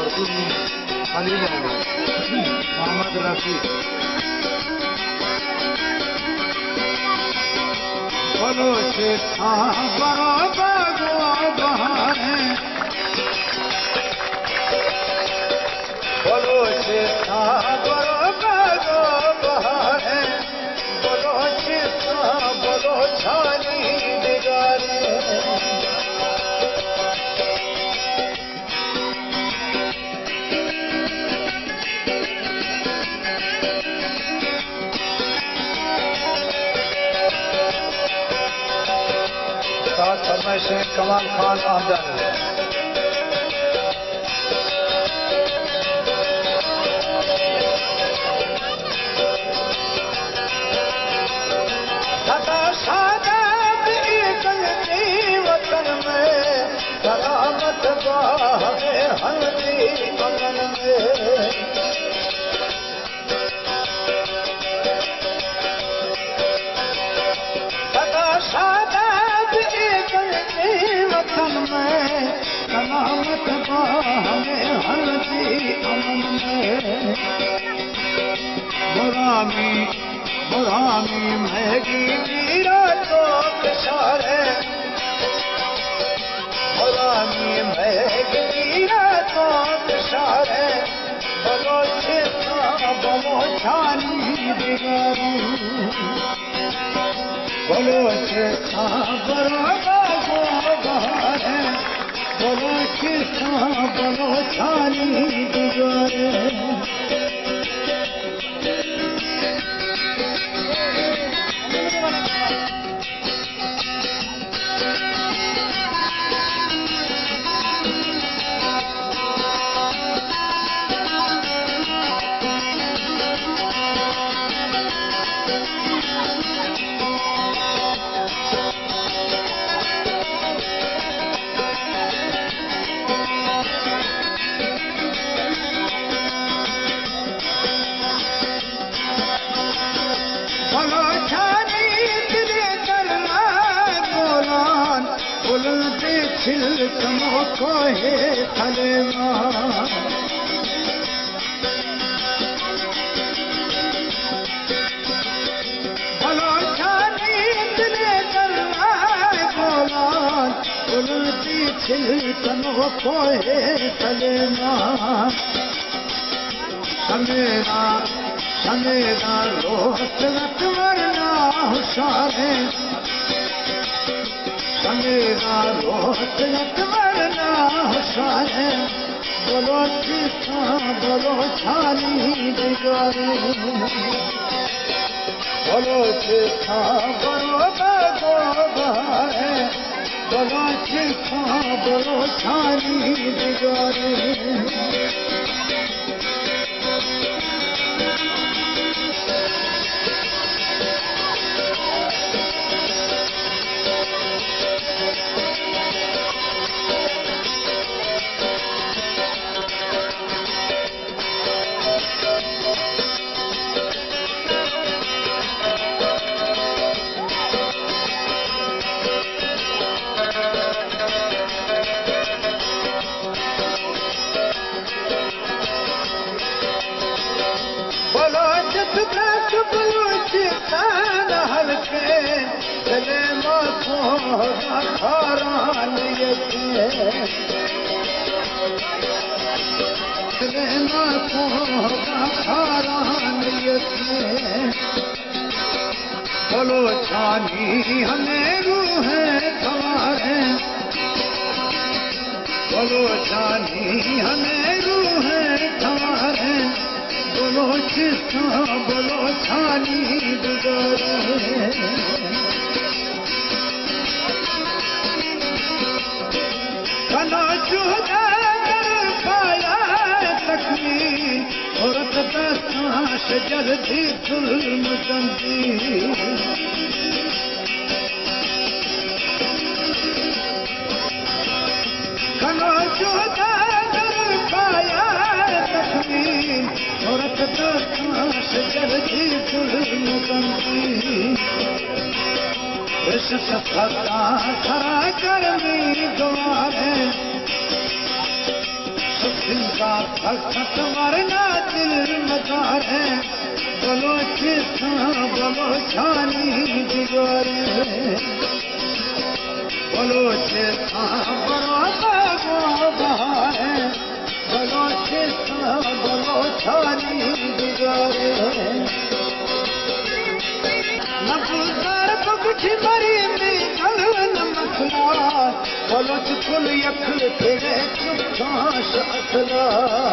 मोहम्मद रफी बोलो चिट्ठा बड़ो बागो बहाने बोलो चिट्ठा बड़ो बागो बहाने बोलो चिट्ठा बोलो छानी दिगारे समय से कमाल खान आदम सदा सादात गलती वतन में सलामत बाहे हल्दी अमन में सदा सादात वतन में सलामत बाहे हल्दी अमन में बुरामी महगी मीरा तो किसारे बुरामी महगी मीरा तो किसारे बोलो चिट्ठा बोलो छानी दिगारू बोलो चिट्ठा बड़ो बागो बहारे बोलो चिट्ठा बोलो छानी दिगारे छिलकमों को है थलेमा भलो छानी दिले करना बोलान उलटी छिलकमों को है थलेमा समेरा रोत रत वरना हुशारे समेरा रोत रत वरना हुशारे बोलो चिट्ठा बोलो छानी दिगारे बोलो चिट्ठा बोलो बागो बहारे बोलो चिट्ठा बोलो छानी दिगारे चले माथो खारान चले माथो खारान बोलो छानी हमें रूहे तुम्हारे बोलो छानी हमें रूहे तुम्हारे बोलो चिट्ठा बोलो छानी दिगारे कना चुदा कर पाया तकमील औरत दस्ताश जल्दी जुल्म जंजीर कना चुदा कर पाया तकमील औरत दस्ताश जल्दी जुल्म जंजीर इस सफलता खरा करनी द्वारे सुखिंद का सख्त मरना दिल मदार है बलोचिस्तान बलोचानी दिगारे बलोचिस्तान बड़ा है बलोचिस्तान बलोचानी दिगारे नबुदार बगठी मरी में गलन मखला बलोच कुल यख तेरे चुपाश असला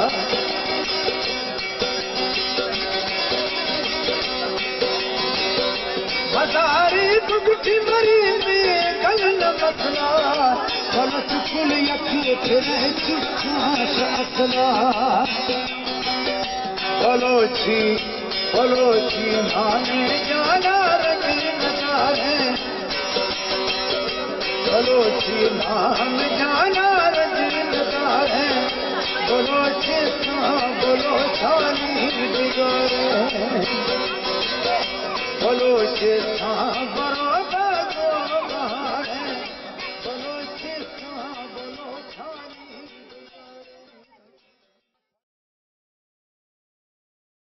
हजारी बगठी मरी में गलन मखला बलोच कुल यख तेरे चुपाश असला बलोची माने जाना रजनदारे बलोची नाम जाना रजनदारे बलोचिस्तान बलोचानी दिगारे बलोचिस्तान